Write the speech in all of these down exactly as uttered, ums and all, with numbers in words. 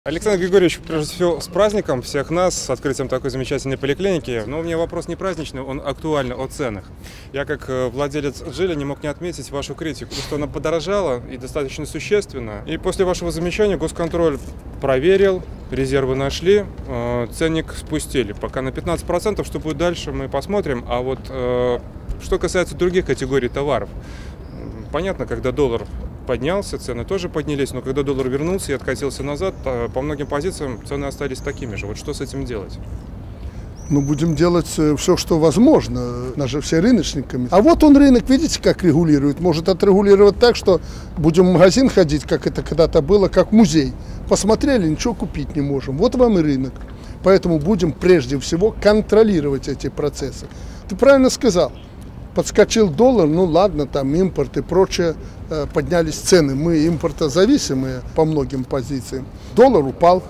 Александр Григорьевич, прежде всего, с праздником всех нас, с открытием такой замечательной поликлиники. Но у меня вопрос не праздничный, он актуальный, о ценах. Я, как владелец Джилли, не мог не отметить вашу критику, что она подорожала и достаточно существенно. И после вашего замечания госконтроль проверил, резервы нашли, ценник спустили. Пока на пятнадцать процентов, что будет дальше, мы посмотрим. А вот что касается других категорий товаров, понятно, когда доллар поднялся, цены тоже поднялись, но когда доллар вернулся и откатился назад, по многим позициям цены остались такими же. Вот что с этим делать? Ну, будем делать все, что возможно. У нас же все рыночниками. А вот он рынок, видите, как регулирует. Может отрегулировать так, что будем в магазин ходить, как это когда-то было, как в музей. Посмотрели, ничего купить не можем. Вот вам и рынок. Поэтому будем прежде всего контролировать эти процессы. Ты правильно сказал. Подскочил доллар, ну ладно, там импорт и прочее, э, поднялись цены. Мы импортозависимые по многим позициям. Доллар упал.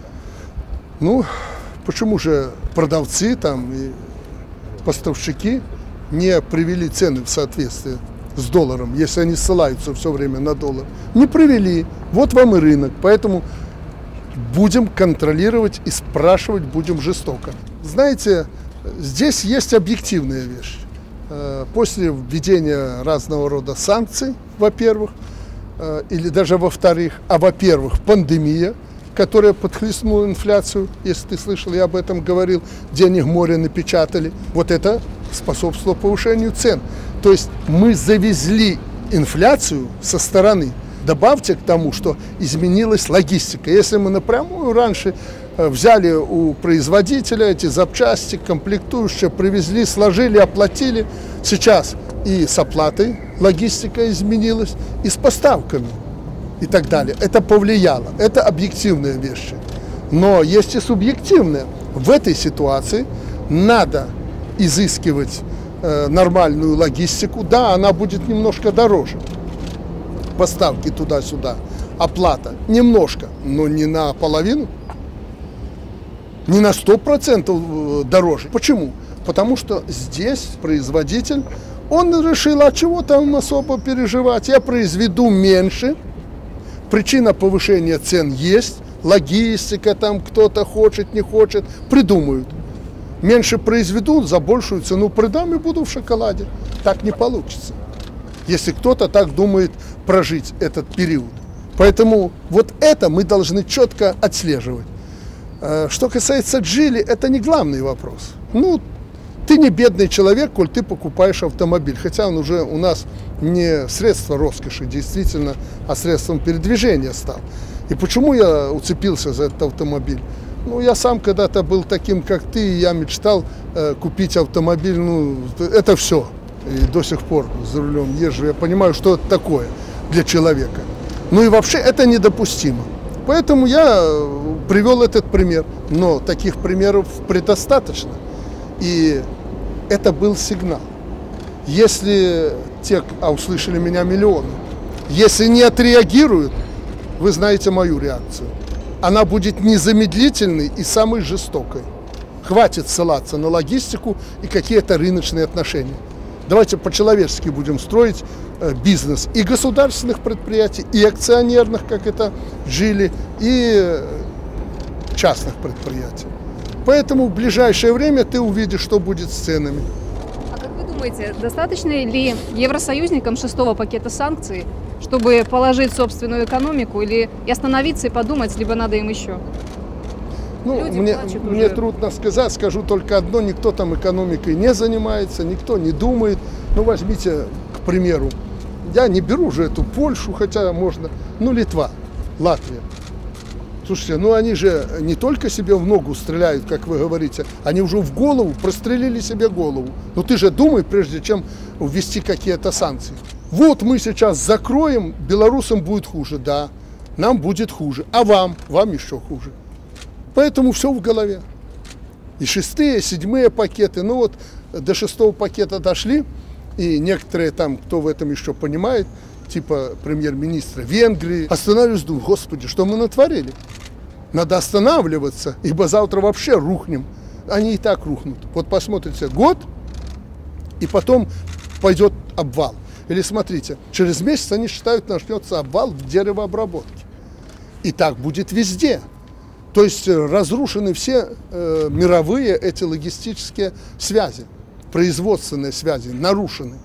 Ну, почему же продавцы там и поставщики не привели цены в соответствие с долларом, если они ссылаются все время на доллар? Не привели. Вот вам и рынок. Поэтому будем контролировать и спрашивать будем жестоко. Знаете, здесь есть объективная вещь. После введения разного рода санкций, во-первых, или даже во-вторых, а во-первых, пандемия, которая подхлестнула инфляцию, если ты слышал, я об этом говорил, денег море напечатали, вот это способствовало повышению цен. То есть мы завезли инфляцию со стороны. Добавьте к тому, что изменилась логистика. Если мы напрямую раньше взяли у производителя эти запчасти, комплектующие, привезли, сложили, оплатили. Сейчас и с оплатой логистика изменилась, и с поставками и так далее. Это повлияло. Это объективные вещи. Но есть и субъективные. В этой ситуации надо изыскивать э, нормальную логистику. Да, она будет немножко дороже. Поставки туда-сюда. Оплата немножко, но не наполовину. Не на сто процентов дороже. Почему? Потому что здесь производитель, он решил, а чего там особо переживать? Я произведу меньше, причина повышения цен есть, логистика там кто-то хочет, не хочет, придумают. Меньше произведу, за большую цену продам и буду в шоколаде. Так не получится, если кто-то так думает прожить этот период. Поэтому вот это мы должны четко отслеживать. Что касается Джилли, это не главный вопрос. Ну, ты не бедный человек, коль ты покупаешь автомобиль. Хотя он уже у нас не средство роскоши, действительно, а средством передвижения стал. И почему я уцепился за этот автомобиль? Ну, я сам когда-то был таким, как ты, и я мечтал э, купить автомобиль. Ну, это все. И до сих пор за рулем езжу. Я понимаю, что это такое для человека. Ну и вообще это недопустимо. Поэтому я привел этот пример, но таких примеров предостаточно. И это был сигнал. Если те, а услышали меня миллионы, если не отреагируют, вы знаете мою реакцию. Она будет незамедлительной и самой жестокой. Хватит ссылаться на логистику и какие-то рыночные отношения. Давайте по-человечески будем строить бизнес и государственных предприятий, и акционерных, как это Джилли, и частных предприятий. Поэтому в ближайшее время ты увидишь, что будет с ценами. А как вы думаете, достаточно ли евросоюзникам шестого пакета санкций, чтобы положить собственную экономику, или и остановиться и подумать, либо надо им еще? Ну, мне, мне трудно сказать, скажу только одно: никто там экономикой не занимается, никто не думает. Ну, возьмите, к примеру, я не беру же эту Польшу, хотя можно, ну, Литва, Латвия. Слушайте, ну они же не только себе в ногу стреляют, как вы говорите, они уже в голову, прострелили себе голову. Ну ты же думай, прежде чем ввести какие-то санкции. Вот мы сейчас закроем, белорусам будет хуже, да, нам будет хуже, а вам, вам еще хуже. Поэтому все в голове. И шестые, седьмые пакеты, ну вот до шестого пакета дошли, и некоторые там, кто в этом еще понимает, типа премьер-министра Венгрии, останавливаюсь, думаю, господи, что мы натворили? Надо останавливаться, ибо завтра вообще рухнем. Они и так рухнут. Вот посмотрите, год, и потом пойдет обвал. Или смотрите, через месяц они считают, начнется обвал в деревообработке. И так будет везде. То есть разрушены все э, мировые эти логистические связи, производственные связи нарушены.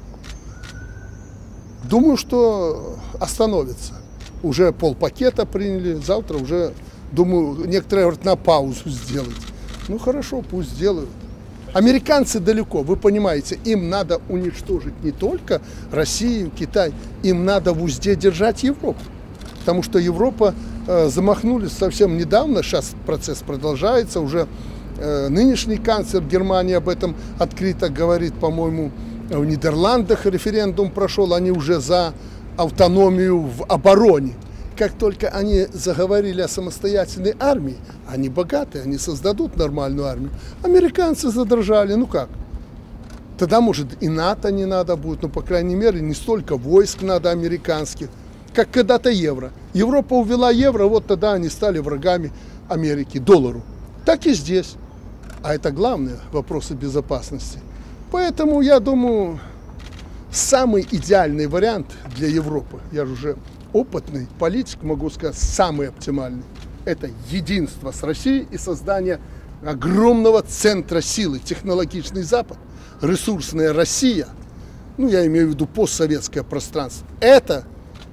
Думаю, что остановится. Уже полпакета приняли, завтра уже, думаю, некоторые говорят, на паузу сделать. Ну хорошо, пусть сделают. Американцы далеко, вы понимаете, им надо уничтожить не только Россию, Китай, им надо в узде держать Европу. Потому что Европа э, замахнулись совсем недавно, сейчас процесс продолжается, уже э, нынешний канцлер Германии об этом открыто говорит, по-моему, в Нидерландах референдум прошел, они уже за автономию в обороне. Как только они заговорили о самостоятельной армии, они богатые, они создадут нормальную армию. Американцы задрожали, ну как? Тогда, может, и НАТО не надо будет, но, по крайней мере, не столько войск надо американских, как когда-то евро. Европа увела евро, вот тогда они стали врагами Америки, доллару. Так и здесь. А это главные вопросы безопасности. Поэтому, я думаю, самый идеальный вариант для Европы, я же уже опытный политик, могу сказать, самый оптимальный, это единство с Россией и создание огромного центра силы, технологичный Запад, ресурсная Россия, ну, я имею в виду постсоветское пространство. Это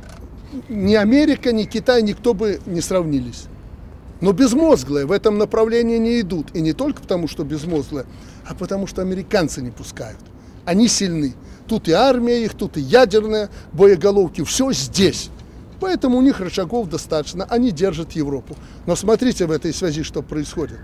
ни Америка, ни Китай, никто бы не сравнились. Но безмозглые в этом направлении не идут. И не только потому, что безмозглые, а потому, что американцы не пускают. Они сильны. Тут и армия их, тут и ядерные боеголовки. Все здесь. Поэтому у них рычагов достаточно. Они держат Европу. Но смотрите в этой связи, что происходит.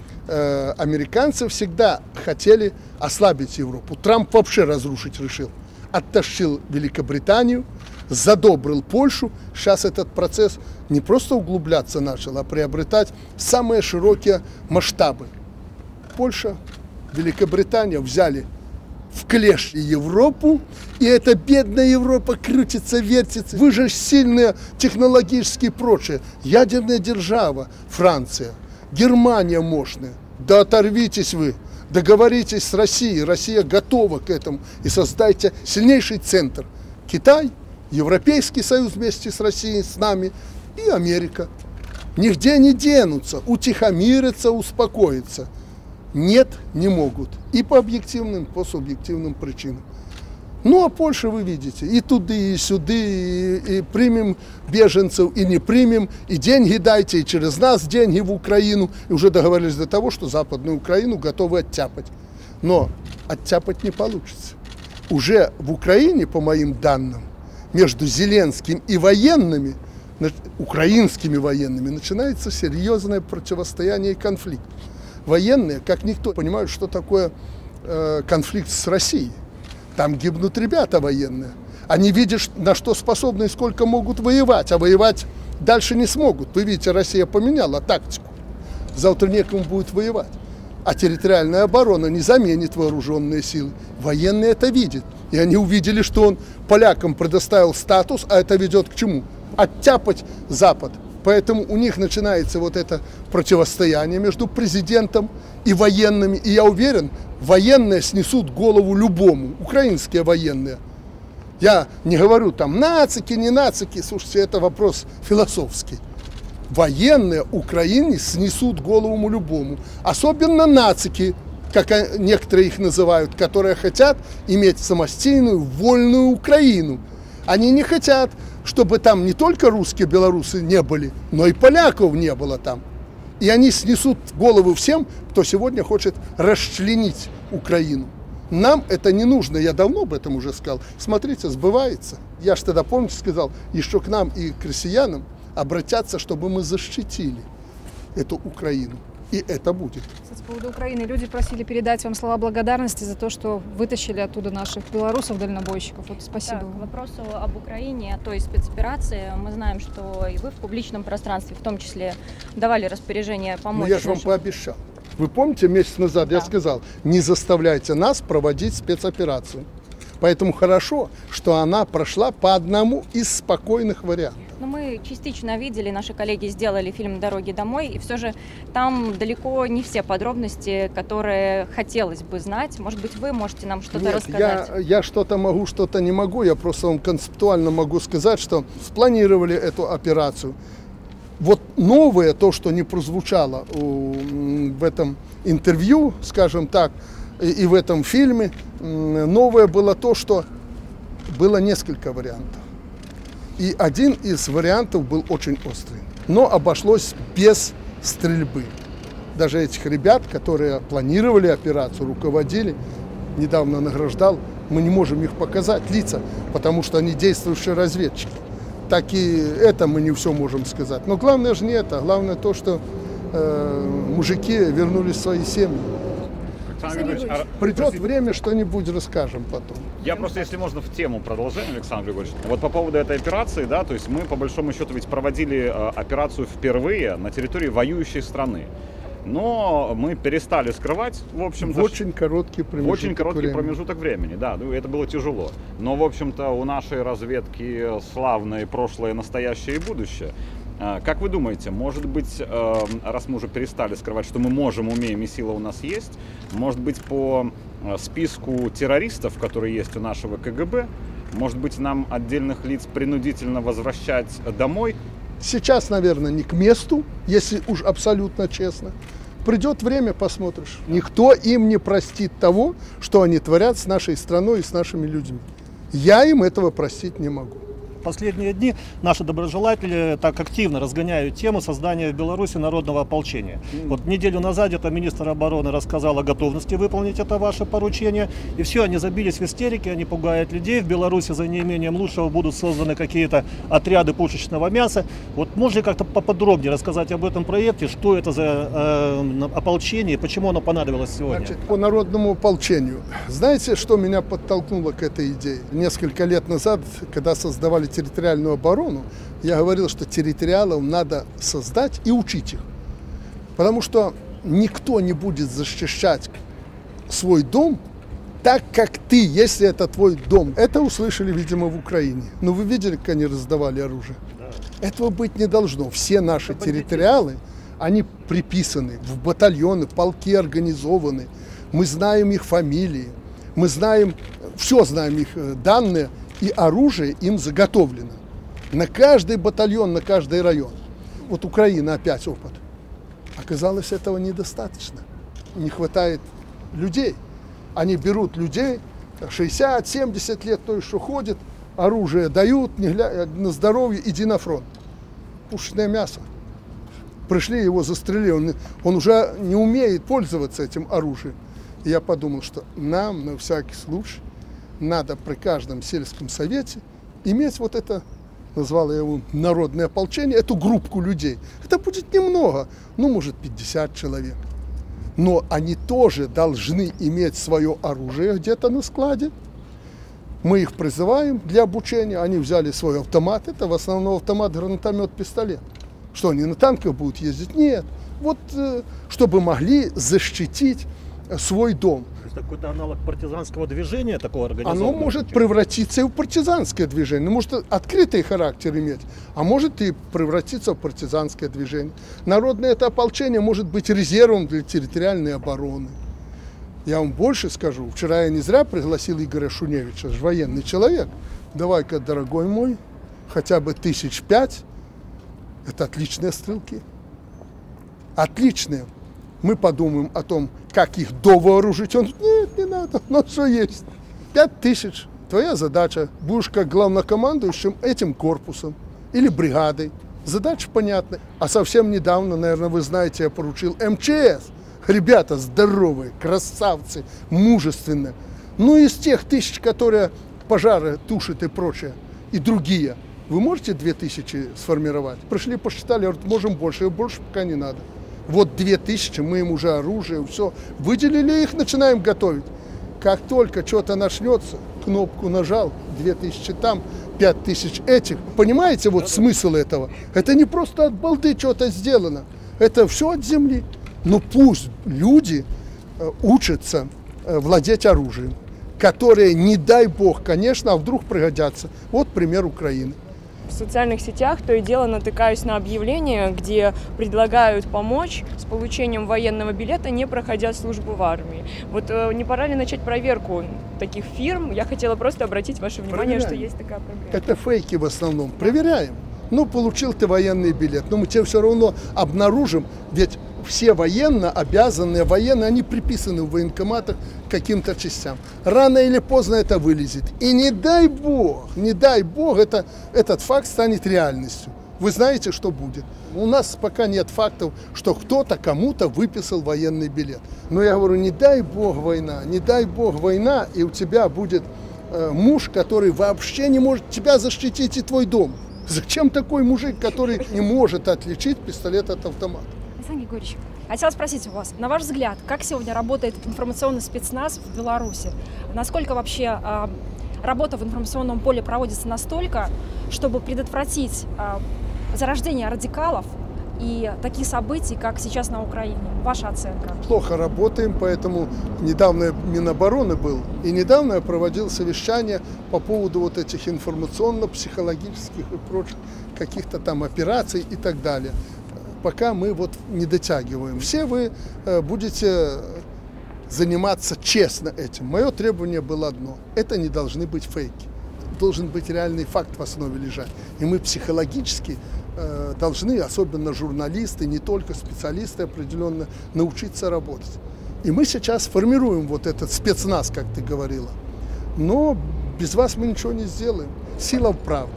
Э, американцы всегда хотели ослабить Европу. Трамп вообще разрушить решил. Оттащил Великобританию, задобрил Польшу. Сейчас этот процесс не просто углубляться начал, а приобретать самые широкие масштабы. Польша, Великобритания взяли в клеш Европу, и эта бедная Европа крутится, вертится. Вы же сильные технологически и прочее. Ядерная держава, Франция, Германия мощная. Да оторвитесь вы, договоритесь с Россией, Россия готова к этому, и создайте сильнейший центр. Китай, Европейский Союз вместе с Россией, с нами, и Америка. Нигде не денутся, утихомирятся, успокоятся. Нет, не могут. И по объективным, и по субъективным причинам. Ну, а Польша, вы видите, и туды, и сюды, и, и примем беженцев, и не примем, и деньги дайте, и через нас деньги в Украину. И уже договорились до того, что Западную Украину готовы оттяпать. Но оттяпать не получится. Уже в Украине, по моим данным, между Зеленским и военными, украинскими военными, начинается серьезное противостояние и конфликт. Военные, как никто, понимают, что такое э, конфликт с Россией. Там гибнут ребята военные. Они видят, на что способны и сколько могут воевать, а воевать дальше не смогут. Вы видите, Россия поменяла тактику. Завтра некому будет воевать. А территориальная оборона не заменит вооруженные силы. Военные это видят. И они увидели, что он полякам предоставил статус, а это ведет к чему? Оттяпать Запад. Поэтому у них начинается вот это противостояние между президентом и военными. И я уверен, военные снесут голову любому, украинские военные. Я не говорю там нацики, не нацики, слушайте, это вопрос философский. Военные Украине снесут голову любому. Особенно нацики, как некоторые их называют, которые хотят иметь самостоятельную, вольную Украину. Они не хотят, чтобы там не только русские, белорусы не были, но и поляков не было там. И они снесут головы всем, кто сегодня хочет расчленить Украину. Нам это не нужно, я давно об этом уже сказал. Смотрите, сбывается. Я же тогда, помните, сказал, еще к нам и к россиянам обратятся, чтобы мы защитили эту Украину. И это будет. Кстати, по поводу Украины. Люди просили передать вам слова благодарности за то, что вытащили оттуда наших белорусов-дальнобойщиков. Вот спасибо. Так, к вопросу об Украине, той спецоперации, мы знаем, что и вы в публичном пространстве, в том числе, давали распоряжение помочь. Ну, я же вам пообещал. Вы помните, месяц назад да. я сказал, не заставляйте нас проводить спецоперацию. Поэтому хорошо, что она прошла по одному из спокойных вариантов. Ну, мы частично видели, наши коллеги сделали фильм «Дороги домой», и все же там далеко не все подробности, которые хотелось бы знать. Может быть, вы можете нам что-то Нет, рассказать? Я, я что-то могу, что-то не могу. Я просто вам концептуально могу сказать, что спланировали эту операцию. Вот новое, то, что не прозвучало в этом интервью, скажем так, и в этом фильме, новое было то, что было несколько вариантов. И один из вариантов был очень острый, но обошлось без стрельбы. Даже этих ребят, которые планировали операцию, руководили, недавно награждал, мы не можем их показать, лица, потому что они действующие разведчики. Так и это мы не все можем сказать. Но главное же не это, главное то, что э, мужики вернулись в свои семьи. А, Придет простите, время, что-нибудь расскажем потом. Я просто, если можно, в тему продолжения, Александр Григорьевич. Вот по поводу этой операции, да, то есть мы, по большому счету, ведь проводили э, операцию впервые на территории воюющей страны. Но мы перестали скрывать, в общем-то... В очень короткий промежуток В очень короткий времени. промежуток времени, да, ну, это было тяжело. Но, в общем-то, у нашей разведки славное прошлое, настоящее и будущее. Как вы думаете, может быть, раз мы уже перестали скрывать, что мы можем, умеем и сила у нас есть, может быть, по списку террористов, которые есть у нашего ка гэ бэ, может быть, нам отдельных лиц принудительно возвращать домой? Сейчас, наверное, не к месту, если уж абсолютно честно. Придет время, посмотришь. Никто им не простит того, что они творят с нашей страной и с нашими людьми. Я им этого простить не могу. Последние дни наши доброжелатели так активно разгоняют тему создания в Беларуси народного ополчения. Mm. Вот неделю назад где-то министр обороны рассказал о готовности выполнить это ваше поручение. И все, они забились в истерике, они пугают людей. В Беларуси за неимением лучшего будут созданы какие-то отряды пушечного мяса. Вот можно как-то поподробнее рассказать об этом проекте, что это за э, ополчение и почему оно понадобилось сегодня? Значит, по народному ополчению. Знаете, что меня подтолкнуло к этой идее? Несколько лет назад, когда создавали территориальную оборону, я говорил, что территориалов надо создать и учить их. Потому что никто не будет защищать свой дом так, как ты, если это твой дом. Это услышали, видимо, в Украине. Но вы видели, как они раздавали оружие? Да. Этого быть не должно. Все наши это территориалы, они приписаны в батальоны, полки организованы. Мы знаем их фамилии, мы знаем, все знаем их данные. И оружие им заготовлено. На каждый батальон, на каждый район. Вот Украина опять опыт. Оказалось, этого недостаточно. Не хватает людей. Они берут людей, шестьдесят-семьдесят лет, то, что ходит, оружие дают, не глядя на здоровье, иди на фронт. Пушечное мясо. Пришли, его застрелили, он, он уже не умеет пользоваться этим оружием. И я подумал, что нам на всякий случай надо при каждом сельском совете иметь вот это, назвал я его народное ополчение, эту группку людей. Это будет немного, ну, может, пятьдесят человек. Но они тоже должны иметь свое оружие где-то на складе. Мы их призываем для обучения, они взяли свой автомат, это в основном автомат, гранатомет, пистолет. Что, они на танках будут ездить? Нет. Вот, чтобы могли защитить свой дом. Какой-то аналог партизанского движения такого организованного? Оно может превратиться и в партизанское движение. Может открытый характер иметь, а может и превратиться в партизанское движение. Народное это ополчение может быть резервом для территориальной обороны. Я вам больше скажу. Вчера я не зря пригласил Игоря Шуневича, же военный человек. Давай-ка, дорогой мой, хотя бы тысяч пять. Это отличные стрелки. Отличные. Мы подумаем о том, как их довооружить. Он говорит, нет, не надо, но что есть. Пять тысяч. Твоя задача. Будешь как главнокомандующим этим корпусом или бригадой. Задача понятна. А совсем недавно, наверное, вы знаете, я поручил эм че эс. Ребята здоровые, красавцы, мужественные. Ну, из тех тысяч, которые пожары тушат и прочее, и другие. Вы можете две тысячи сформировать? Пришли, посчитали, говорят, можем больше, и больше пока не надо. Вот две тысячи, мы им уже оружие, все, выделили их, начинаем готовить. Как только что-то начнется, кнопку нажал, две тысячи там, пять тысяч этих. Понимаете, вот смысл этого? Это не просто от балды что-то сделано, это все от земли. Но пусть люди учатся владеть оружием, которые, не дай бог, конечно, а вдруг пригодятся. Вот пример Украины. В социальных сетях то и дело натыкаюсь на объявления, где предлагают помочь с получением военного билета, не проходя службу в армии. Вот э, не пора ли начать проверку таких фирм? Я хотела просто обратить ваше внимание, Проверяем. Что есть такая проблема. Это фейки в основном. Проверяем. Ну, получил ты военный билет, но мы тебя все равно обнаружим, ведь все военно обязанные, военные, они приписаны в военкоматах к каким-то частям. Рано или поздно это вылезет. И не дай бог, не дай бог, это, этот факт станет реальностью. Вы знаете, что будет. У нас пока нет фактов, что кто-то кому-то выписал военный билет. Но я говорю, не дай бог война, не дай бог война, и у тебя будет э, муж, который вообще не может тебя защитить и твой дом. Зачем такой мужик, который не может отличить пистолет от автомата? Александр Григорьевич, хотела спросить у вас, на ваш взгляд, как сегодня работает информационный спецназ в Беларуси? Насколько вообще э, работа в информационном поле проводится настолько, чтобы предотвратить э, зарождение радикалов и таких событий, как сейчас на Украине? Ваша оценка? Плохо работаем, поэтому недавно Минобороны был, и недавно я проводил совещание по поводу вот этих информационно-психологических и прочих каких-то там операций и так далее. Пока мы вот не дотягиваем. Все вы будете заниматься честно этим. Мое требование было одно. Это не должны быть фейки. Должен быть реальный факт в основе лежать. И мы психологически э, должны, особенно журналисты, не только специалисты определенно, научиться работать. И мы сейчас формируем вот этот спецназ, как ты говорила. Но без вас мы ничего не сделаем. Сила в правде.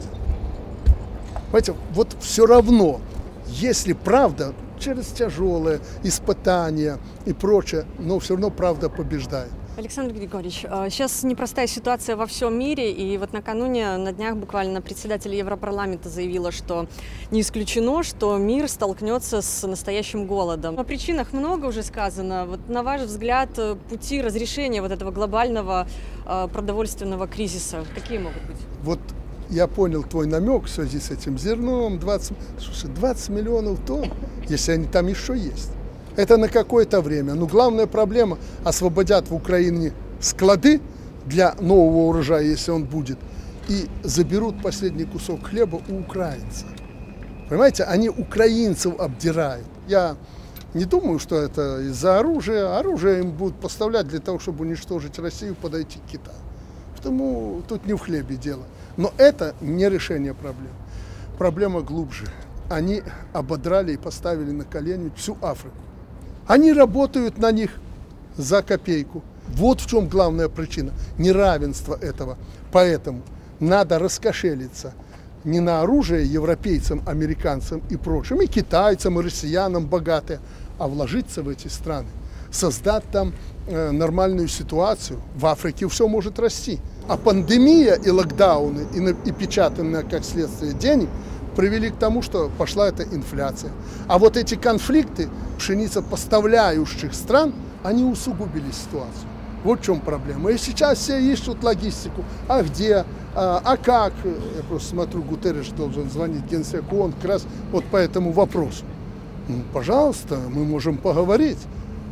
Понимаете, вот все равно, если правда, через тяжелые испытания и прочее, но все равно правда побеждает. Александр Григорьевич, сейчас непростая ситуация во всем мире, и вот накануне, на днях буквально, председатель Европарламента заявила, что не исключено, что мир столкнется с настоящим голодом. О причинах много уже сказано. Вот на ваш взгляд, пути разрешения вот этого глобального продовольственного кризиса какие могут быть? Вот я понял твой намек в связи с этим зерном. двадцать, слушай, двадцать миллионов тонн, если они там еще есть. Это на какое-то время. Но главная проблема – освободят в Украине склады для нового урожая, если он будет, и заберут последний кусок хлеба у украинцев. Понимаете, они украинцев обдирают. Я не думаю, что это из-за оружия. Оружие им будут поставлять для того, чтобы уничтожить Россию, подойти к Китаю. Потому тут не в хлебе дело. Но это не решение проблем. Проблема глубже. Они ободрали и поставили на колени всю Африку. Они работают на них за копейку. Вот в чем главная причина неравенства этого. Поэтому надо раскошелиться не на оружие европейцам, американцам и прочим, и китайцам, и россиянам богатые, а вложиться в эти страны, создать там э, нормальную ситуацию. В Африке все может расти. А пандемия и локдауны, и, на, и печатанные как следствие денег привели к тому, что пошла эта инфляция. А вот эти конфликты пшеницепоставляющих стран, они усугубили ситуацию. Вот в чем проблема. И сейчас все ищут логистику. А где? А, а как? Я просто смотрю, Гутерреш должен звонить Генсеку, он как раз вот по этому вопросу. Ну, пожалуйста, мы можем поговорить.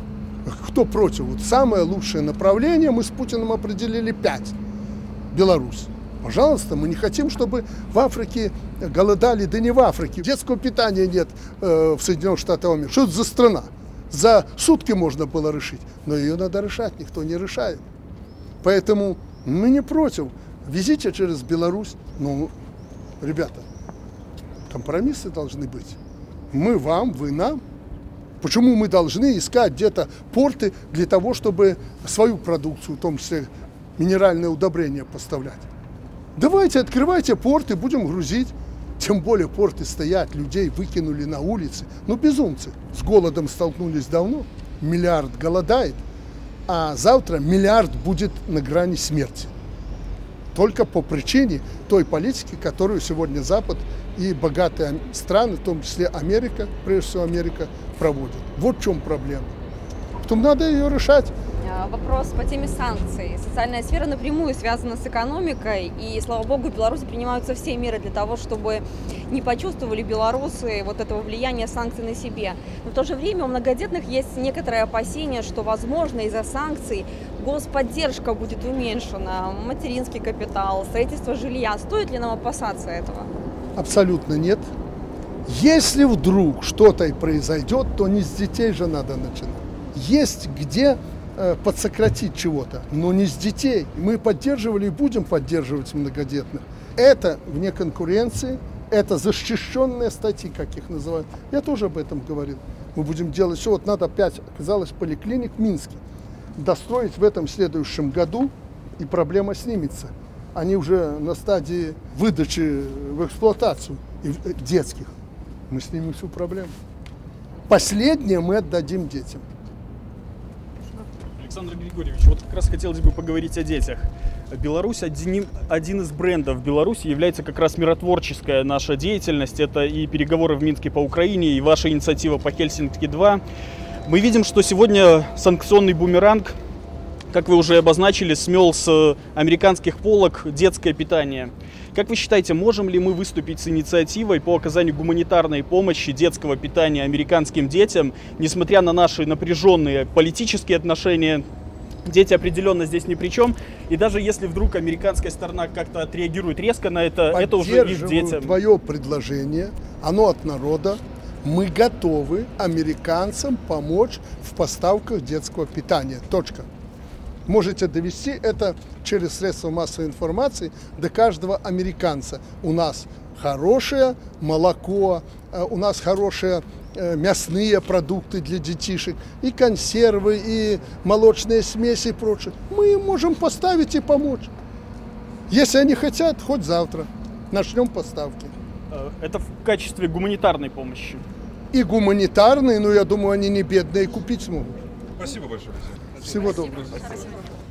Кто против? Вот самое лучшее направление мы с Путиным определили пять. Беларусь. Пожалуйста, мы не хотим, чтобы в Африке голодали, да не в Африке. Детского питания нет э, в Соединенных Штатах Америки. Что это за страна? За сутки можно было решить, но ее надо решать, никто не решает. Поэтому мы не против. Везите через Беларусь. Ну, ребята, компромиссы должны быть. Мы вам, вы нам. Почему мы должны искать где-то порты для того, чтобы свою продукцию, в том числе минеральные удобрения, поставлять? Давайте, открывайте порты, будем грузить. Тем более порты стоят, людей выкинули на улицы. Ну, безумцы. С голодом столкнулись давно. Миллиард голодает, а завтра миллиард будет на грани смерти. Только по причине той политики, которую сегодня Запад и богатые страны, в том числе Америка, прежде всего Америка, проводят. Вот в чем проблема. Потом надо ее решать. Вопрос по теме санкций. Социальная сфера напрямую связана с экономикой, и, слава богу, в Беларуси принимаются все меры для того, чтобы не почувствовали белорусы вот этого влияния санкций на себе. Но в то же время у многодетных есть некоторое опасение, что, возможно, из-за санкций господдержка будет уменьшена, материнский капитал, строительство жилья. Стоит ли нам опасаться этого? Абсолютно нет. Если вдруг что-то и произойдет, то не с детей же надо начинать. Есть где подсократить чего-то, но не с детей. Мы поддерживали и будем поддерживать многодетных. Это вне конкуренции, Это защищенные статьи, как их называют. Я тоже об этом говорил. Мы будем делать все. Вот надо пять, оказалось, поликлиник в Минске достроить в этом следующем году, и проблема снимется. Они уже на стадии выдачи в эксплуатацию и детских. Мы снимем всю проблему. Последнее мы отдадим детям. Александр Григорьевич, вот как раз хотелось бы поговорить о детях. Беларусь, один, один из брендов Беларуси является как раз миротворческая наша деятельность. Это и переговоры в Минске по Украине, и ваша инициатива по Хельсинки-два. Мы видим, что сегодня санкционный бумеранг, как вы уже обозначили, смел с американских полок детское питание. Как вы считаете, можем ли мы выступить с инициативой по оказанию гуманитарной помощи детского питания американским детям, несмотря на наши напряженные политические отношения? Дети определенно здесь ни при чем. И даже если вдруг американская сторона как-то отреагирует резко на это, это уже их детям. Твое предложение, оно от народа. Мы готовы американцам помочь в поставках детского питания. Точка. Можете довести это через средства массовой информации до каждого американца. У нас хорошее молоко, у нас хорошие мясные продукты для детишек, и консервы, и молочные смеси и прочее. Мы им можем поставить и помочь. Если они хотят, хоть завтра начнем поставки. Это в качестве гуманитарной помощи. И гуманитарные, но я думаю, они не бедные, купить смогут. Спасибо большое. Всего доброго.